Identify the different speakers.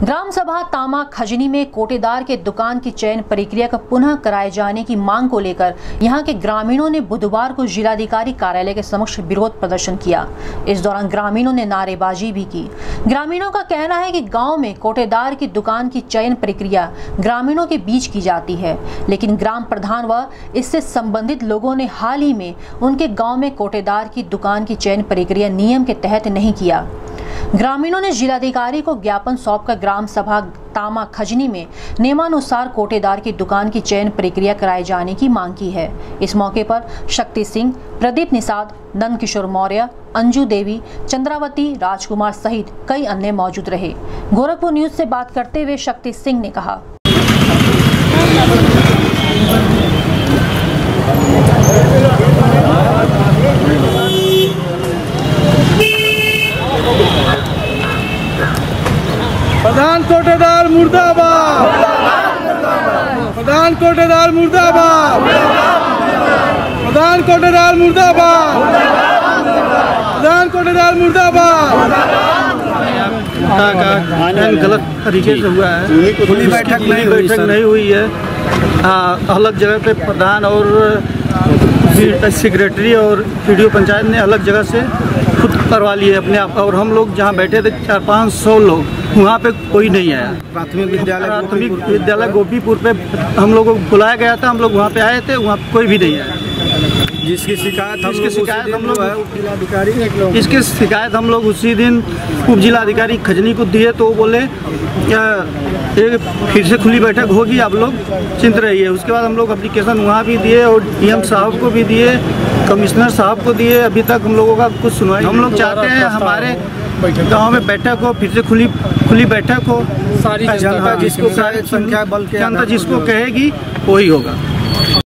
Speaker 1: ग्राम सभा तामा खजनी में कोटेदार के दुकान की चयन प्रक्रिया का पुनः कराए जाने की मांग को लेकर यहां के ग्रामीणों ने बुधवार को जिलाधिकारी कार्यालय के समक्ष विरोध प्रदर्शन किया। इस दौरान ग्रामीणों ने नारेबाजी भी की। ग्रामीणों का कहना है कि गांव में कोटेदार की दुकान की चयन प्रक्रिया ग्रामीणों के बीच की जाती है, लेकिन ग्राम प्रधान व इससे संबंधित लोगों ने हाल ही में उनके गाँव में कोटेदार की दुकान की चयन प्रक्रिया नियम के तहत नहीं किया। ग्रामीणों ने जिलाधिकारी को ज्ञापन सौंपकर ग्राम सभा तामा खजनी में नियमानुसार कोटेदार की दुकान की चयन प्रक्रिया कराए जाने की मांग की है। इस मौके पर शक्ति सिंह, प्रदीप निषाद, नंद किशोर मौर्य, अंजू देवी, चंद्रावती, राजकुमार सहित कई अन्य मौजूद रहे। गोरखपुर न्यूज से बात करते हुए शक्ति सिंह ने कहा,
Speaker 2: प्रधान कोटेदार मुर्दाबाद, प्रधान कोटेदार मुर्दाबाद, प्रधान कोटेदार मुर्दाबाद, प्रधान कोटेदार मुर्दाबाद। गलत तरीके से हुआ है, खुली बैठक नहीं हुई है। अलग जगह पे प्रधान और सेक्रेटरी और पीडीओ पंचायत ने अलग जगह से खुद करवा लिए अपने आप, और हम लोग जहाँ बैठे थे 400-500 लोग, वहाँ पे कोई नहीं आया। प्राथमिक विद्यालय गोपीपुर पे हम लोगों को बुलाया गया था, हम लोग वहाँ पे आए थे, वहाँ कोई भी नहीं आया। इसकी शिकायत हम लोग उसी दिन उप जिलाधिकारी खजनी को दिए, तो वो बोले ये फिर से खुली बैठक होगी, आप लोग चिंत रहिए। उसके बाद हम लोग एप्लीकेशन वहाँ भी दिए और डीएम साहब को भी दिए, कमिश्नर साहब को दिए। अभी तक हम लोगों का कुछ सुनवाई। हम लोग चाहते हैं हमारे गांव में बैठक हो, फिर से खुली बैठक हो, सारी जनता जिसको कहेगी वही होगा।